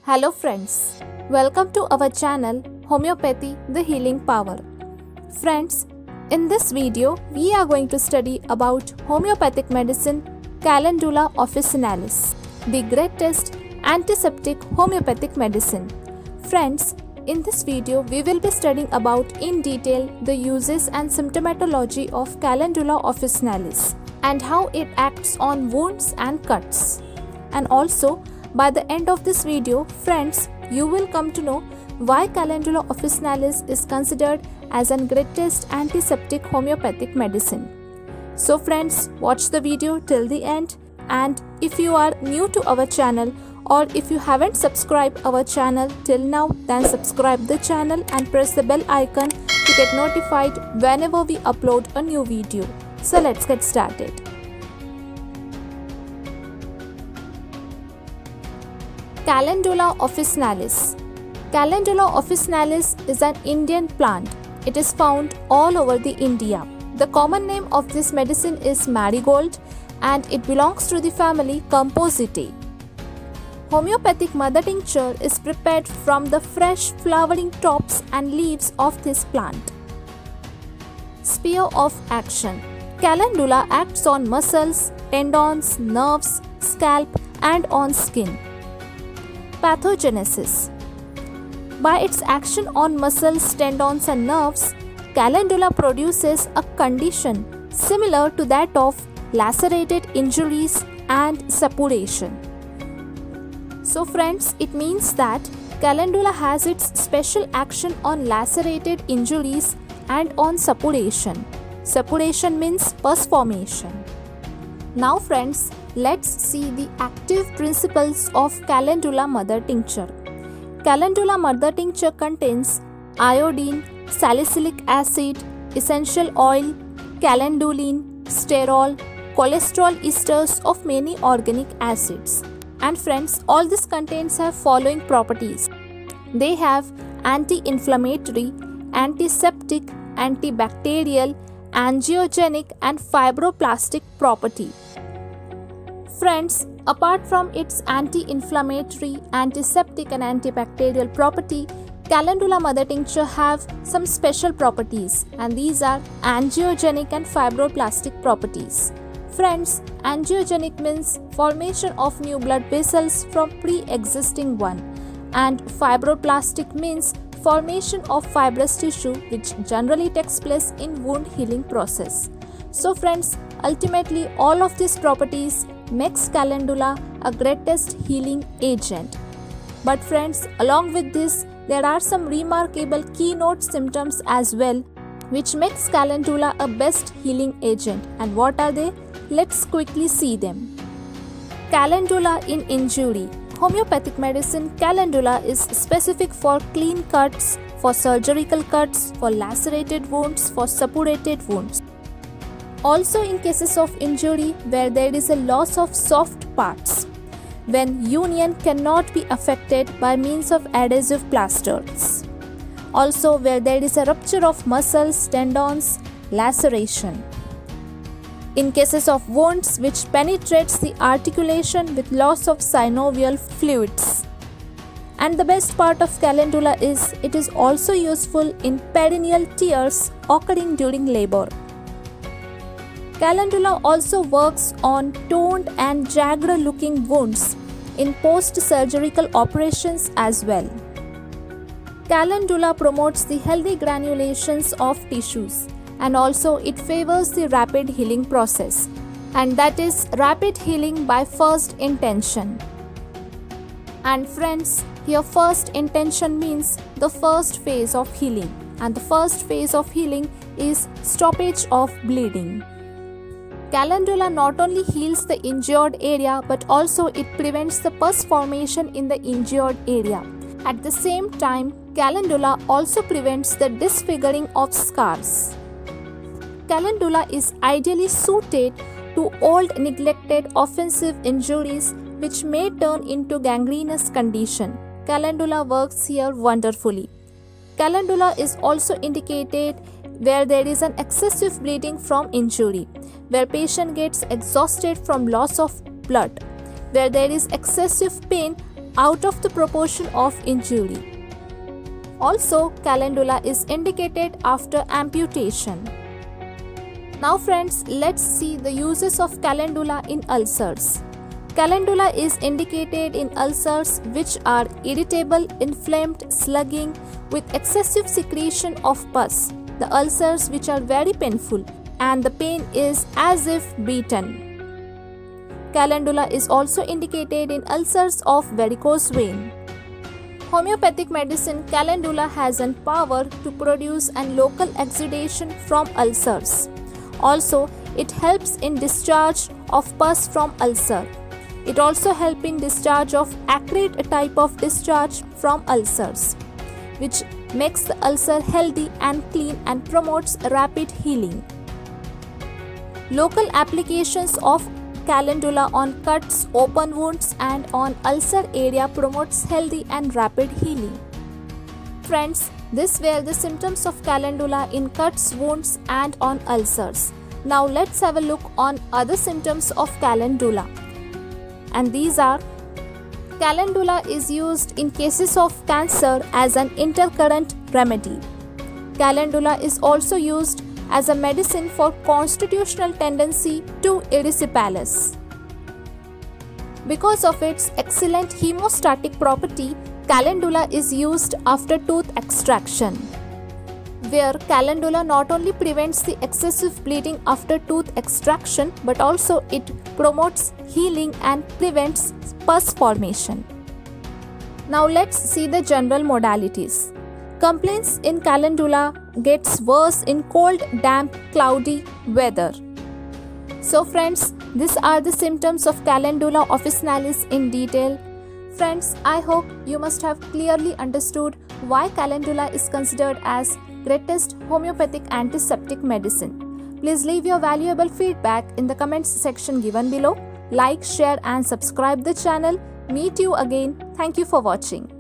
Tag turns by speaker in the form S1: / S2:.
S1: Hello friends, welcome to our channel Homeopathy the Healing Power. Friends, in this video we are going to study about homeopathic medicine Calendula officinalis, the greatest antiseptic homeopathic medicine. Friends, in this video we will be studying about in detail the uses and symptomatology of Calendula officinalis and how it acts on wounds and cuts. And also, by the end of this video, friends, you will come to know why Calendula officinalis is considered as an greatest antiseptic homeopathic medicine. So friends, watch the video till the end, and if you are new to our channel or if you haven't subscribed our channel till now, then subscribe the channel and press the bell icon to get notified whenever we upload a new video. So let's get started. Calendula officinalis. Calendula officinalis is an Indian plant. It is found all over the India. The common name of this medicine is marigold and it belongs to the family Compositae. Homeopathic mother tincture is prepared from the fresh flowering tops and leaves of this plant. Sphere of action. Calendula acts on muscles, tendons, nerves, scalp and on skin. Pathogenesis. By its action on muscles, tendons and nerves, Calendula produces a condition similar to that of lacerated injuries and suppuration. So friends, it means that Calendula has its special action on lacerated injuries and on suppuration. Suppuration means pus formation. Now friends, let's see the active principles of Calendula mother tincture. Calendula mother tincture contains iodine, salicylic acid, essential oil, calendulin, sterol, cholesterol esters of many organic acids. And friends, all these contents have following properties. They have anti-inflammatory, antiseptic, antibacterial, angiogenic and fibroblastic property. Friends, apart from its anti-inflammatory, antiseptic and antibacterial property, Calendula mother tincture have some special properties, and these are angiogenic and fibroblastic properties. Friends, angiogenic means formation of new blood vessels from pre-existing one, and fibroblastic means formation of fibrous tissue which generally takes place in wound healing process. So friends, ultimately all of these properties makes Calendula a greatest healing agent. But friends, along with this, there are some remarkable keynote symptoms as well which makes Calendula a best healing agent. And what are they? Let's quickly see them. Calendula in injury. Homeopathic medicine Calendula is specific for clean cuts, for surgical cuts, for lacerated wounds, for suppurated wounds. Also in cases of injury where there is a loss of soft parts, when union cannot be affected by means of adhesive plasters. Also where there is a rupture of muscles, tendons, laceration. In cases of wounds which penetrates the articulation with loss of synovial fluids. And the best part of Calendula is it is also useful in perineal tears occurring during labor. Calendula also works on toned and jagged looking wounds in post-surgical operations as well. Calendula promotes the healthy granulations of tissues, and also it favors the rapid healing process, and that is rapid healing by first intention. And friends, here first intention means the first phase of healing, and the first phase of healing is stoppage of bleeding. Calendula not only heals the injured area but also it prevents the pus formation in the injured area. At the same time, Calendula also prevents the disfiguring of scars. Calendula is ideally suited to old neglected offensive injuries which may turn into gangrenous condition. Calendula works here wonderfully. Calendula is also indicated where there is an excessive bleeding from injury, where patient gets exhausted from loss of blood, where there is excessive pain out of the proportion of injury. Also, calendula is indicated after amputation. Now friends, let's see the uses of calendula in ulcers. Calendula is indicated in ulcers which are irritable, inflamed, slugging, with excessive secretion of pus. The ulcers which are very painful and the pain is as if beaten. Calendula is also indicated in ulcers of varicose vein. Homeopathic medicine, calendula has a power to produce a local exudation from ulcers. Also, it helps in discharge of pus from ulcer. It also helps in discharge of acrid type of discharge from ulcers, which makes the ulcer healthy and clean and promotes rapid healing. Local applications of calendula on cuts, open wounds and on ulcer area promotes healthy and rapid healing. Friends, these were the symptoms of calendula in cuts, wounds and on ulcers. Now let's have a look on other symptoms of calendula. And these are: calendula is used in cases of cancer as an intercurrent remedy. Calendula is also used as a medicine for constitutional tendency to erysipelas. Because of its excellent hemostatic property, calendula is used after tooth extraction, where calendula not only prevents the excessive bleeding after tooth extraction but also it promotes healing and prevents pus formation. Now let's see the general modalities. Complaints in calendula gets worse in cold, damp, cloudy weather. So friends, these are the symptoms of calendula officinalis in detail. Friends, I hope you must have clearly understood why calendula is considered as greatest homeopathic antiseptic medicine. Please leave your valuable feedback in the comments section given below. Like, share and subscribe the channel. Meet you again. Thank you for watching.